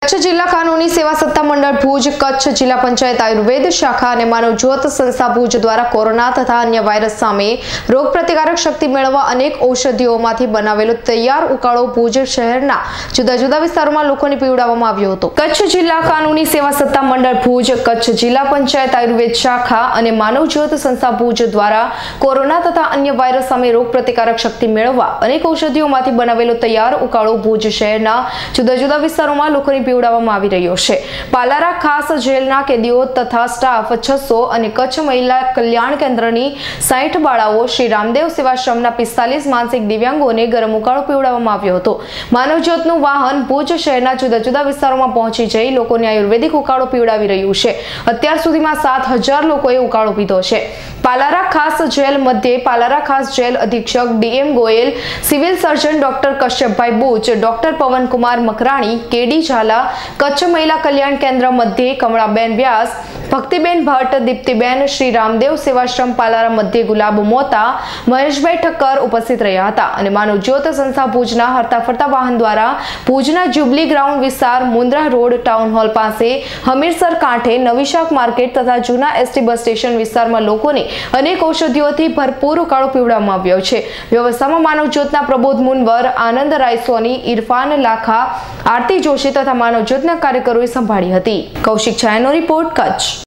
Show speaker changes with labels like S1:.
S1: કચ્છ જિલ્લા કાનૂની સેવા સત્તા મંડળ ભુજ, કચ્છ જિલ્લા પંચાયત આયુર્વેદ શાખા અને માનવ જ્યોત સંસ્થા ભુજ દ્વારા કોરોના તથા અન્ય વાયરસ સામે રોગ પ્રતિકારક શક્તિ મેળવવા અનેક ઔષધિઓમાંથી બનાવેલો તૈયાર ઉકાળો ભુજ શહેરના જુદા જુદા વિસ્તારોમાં લોકોને પીવડાવવામાં આવ્યો હતો। કચ્છ જિલ્લા કાનૂની સેવા સત્તા મંડળ ભુજ, કચ્છ જિલ્લા પંચાયત આયુર્વેદ શાખા અને માનવ જ્યોત સંસ્થા ભુજ દ્વારા કોરોના તથા અન્ય વાયરસ સામે રોગ પ્રતિકારક શક્તિ મેળવવા અનેક ઔષધિઓમાંથી બનાવેલો તૈયાર ઉકાળો ભુજ શહેરના જુદા જુદા વિસ્તારોમાં લોકોને પીવડાવવામાં આવી રહ્યો છે। પાલારા ખાસ જેલના કેદીઓ તથા સ્ટાફ 600 અને કચ્છ મહિલા કલ્યાણ કેન્દ્રની 60 બાળાઓ, શ્રી રામદેવ સેવાશ્રમના 45 માનસિક દિવ્યાંગોને ગરમ ઉકાળો પીવડાવવામાં આવ્યો હતો। માનવ જ્યોતનું વાહન ભુજ શહેરના જુદા જુદા વિસ્તારોમાં પહોંચી જઈ લોકોને આયુર્વેદિક ઉકાળો પીવડાવી રહ્યું છે। અત્યાર સુધીમાં 7000 લોકોએ ઉકાળો પીધો છે। પાલારા ખાસ જેલ મધ્યે પાલારા ખાસ જેલ અધિક્ષક DM Goyal, civil surgeon doctor Kashyapbhai Buch, doctor Pavankumar Makrani, KD Jhala, Kutch મહિલા કલ્યાણ કેન્દ્ર મધ્યે કમળાબેન વ્યાસ, ભક્તિબેન ભટ્ટ, દીપ્તિબેન, શ્રી રામદેવ સેવાશ્રમ પાલારા મધ્યે ગુલાબ મોતા, મહેશભાઈ ઠક્કર ઉપસ્થિત રહ્યા હતા અને માનવ જ્યોત સંસ્થા ભુજના હરતા ફરતા વાહન દ્વારા ભુજના જ્યુબલી ગ્રાઉન્ડ વિસ્તાર, મુન્દ્રા રોડ, ટાઉન હોલ પાસે, હમીરસર કાંઠે, નવી શાક માર્કેટ તથા જૂના ST બસ સ્ટેશન વિસ્તારમાં લોકોને અનેક ઔષધિઓથી ભરપૂર ઉકાળો પીવડાવવામાં આવ્યો છે। વ્યવસ્થામાં માનવ જ્યોતના પ્રબોધ મુનવર, આનંદ રાયસોની, ઇરફાન લાખા, આરતી જોશી તથા માનવ જ્યોતના કાર્યકરોએ સંભાળી હતી। કૌશિક છાયાનો રિપોર્ટ, કચ્છ।